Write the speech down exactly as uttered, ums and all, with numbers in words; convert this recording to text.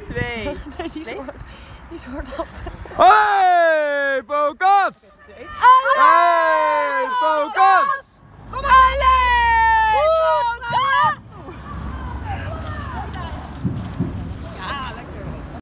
twee. Nee, die is Nee? hard. Die is hard af te... Hey, focus! Hey, focus!